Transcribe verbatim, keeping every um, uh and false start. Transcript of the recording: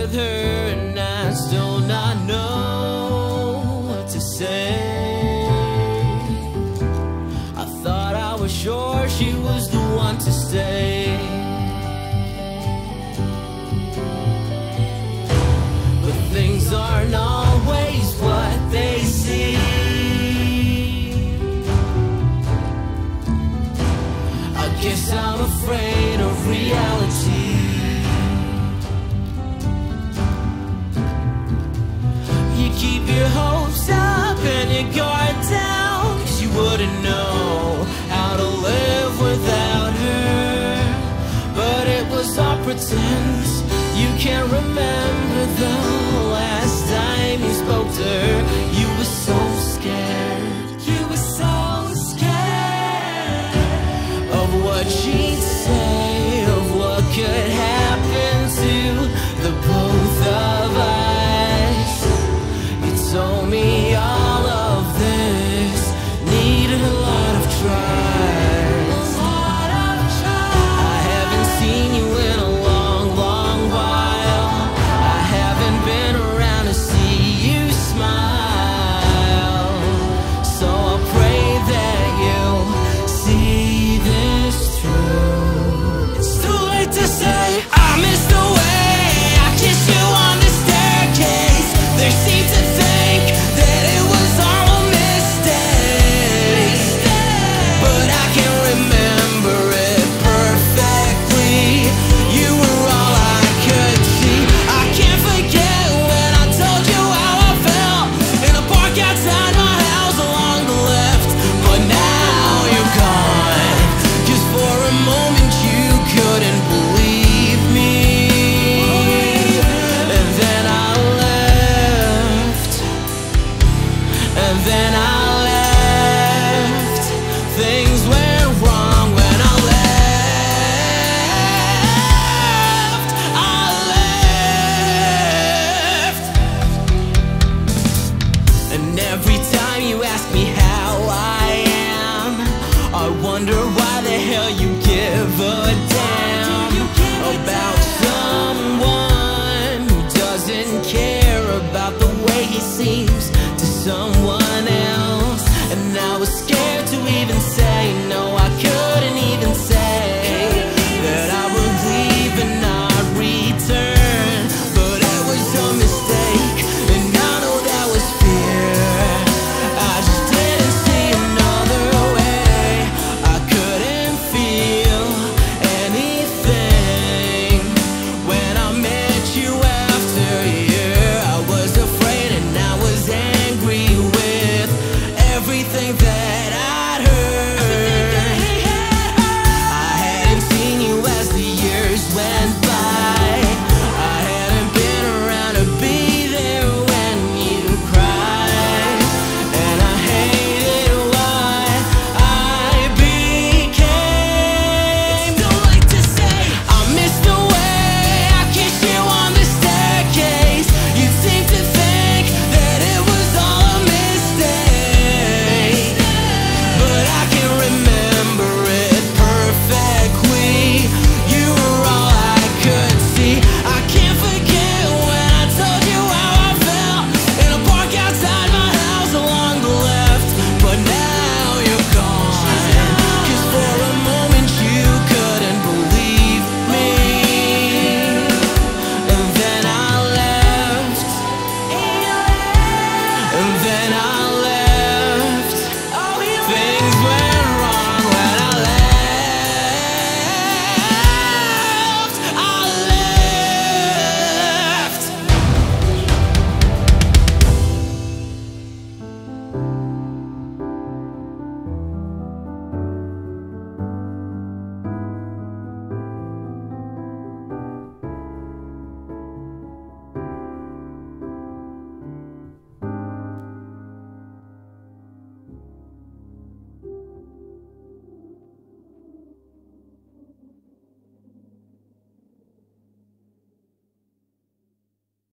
with her, and I still not know what to say. I thought I was sure she was the one to stay, but things aren't always what they seem. I guess I'm afraid of reality. You keep your hopes up and your guard down, 'cause you wouldn't know how to live without her. But it was all pretense. You can't remember the last time you spoke to her. You were so scared. You were so scared of what she'd say, of what could happen to the both of us. You told me all of this needed a lot of trust. A lot of trust. I haven't seen you in a long, long while. I haven't been around to see you smile. So I'll pray that you'll see this through. It's too late to say I missed the way I kissed you on the staircase. There seemed to think that it was all a mistake, but I can remember it perfectly. You were all I could see. I can't forget when I told you how I felt in a park outside my house along the left. But now you're gone, 'cause for a moment you couldn't believe me. And then I left, and then I left. Things went wrong when I left. I left. And every time you ask me how I am, I wonder why the hell you give a damn about someone who doesn't care about the way he seems to someone else. And I was scared to even say no. I couldn't even say that I would leave and not return. But it was a mistake, and I know that was fear. I just didn't see another way. I couldn't feel anything when I met you after a year. I was afraid and I was angry with everything that I'd heard. I hadn't seen you as the years went by. I hadn't been around to be there when you cried, and I hated what I became. It's too late to say I missed the way I kissed you on the staircase. You seemed to think that it was all a mistake, but I can remember it perfectly. You were all I could see. I can't forget when I told you how I felt in a park outside my house along the left. But now you're gone, 'cause for a moment you couldn't believe me. And then I left, and then I left. Things went